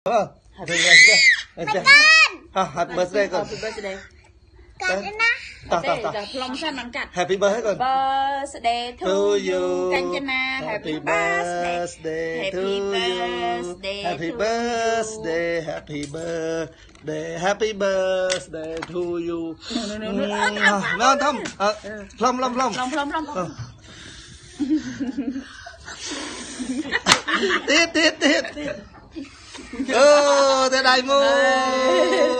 Happy birthday. Happy birthday con. Happy birthday. Conนะต่อพลอมชันมันกัด Happy birthday ก่อน Birthday to you กัญจนา Happy birthday to you Happy birthday Happy birthday Happy birthday to you น้องทำพลอมติดเออจะได้มู